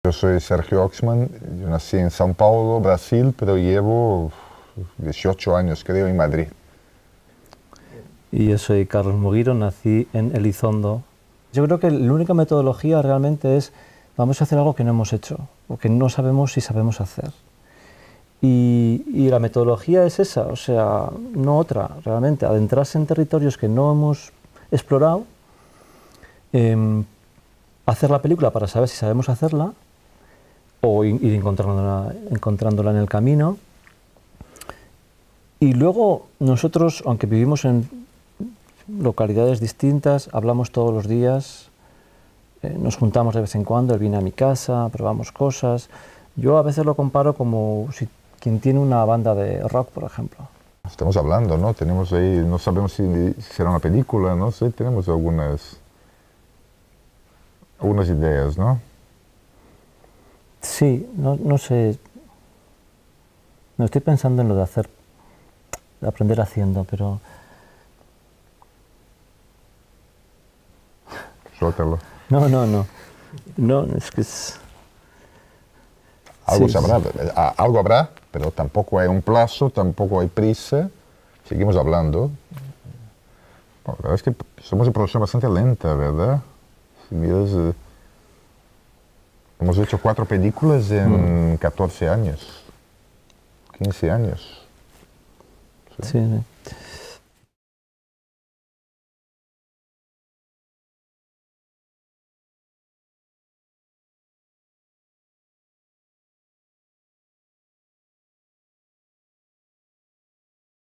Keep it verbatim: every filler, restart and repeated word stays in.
Yo soy Sergio Oxman, yo nací en São Paulo, Brasil, pero llevo dieciocho años, creo, en Madrid. Y yo soy Carlos Muguiro, nací en Elizondo. Yo creo que la única metodología realmente es, vamos a hacer algo que no hemos hecho, o que no sabemos si sabemos hacer. Y, y la metodología es esa, o sea, no otra, realmente, adentrarse en territorios que no hemos explorado, eh, hacer la película para saber si sabemos hacerla, o ir encontrándola, encontrándola en el camino. Y luego nosotros, aunque vivimos en localidades distintas, hablamos todos los días, eh, nos juntamos de vez en cuando, él viene a mi casa, probamos cosas. Yo a veces lo comparo como si quien tiene una banda de rock, por ejemplo. Estamos hablando, ¿no? Tenemos ahí, no sabemos si será una película, no sé, tenemos algunas, algunas ideas, ¿no? Sí, no, no sé, no estoy pensando en lo de hacer, de aprender haciendo, pero... Suéltalo. No, no, no, no, es que es... Algo, Sí, sabrá, algo habrá, pero tampoco hay un plazo, tampoco hay prisa. Seguimos hablando. Bueno, la verdad es que somos una producción bastante lenta, ¿verdad? Si miras, eh, hemos hecho cuatro películas en mm. catorce años, quince años. Sí, sí. sí.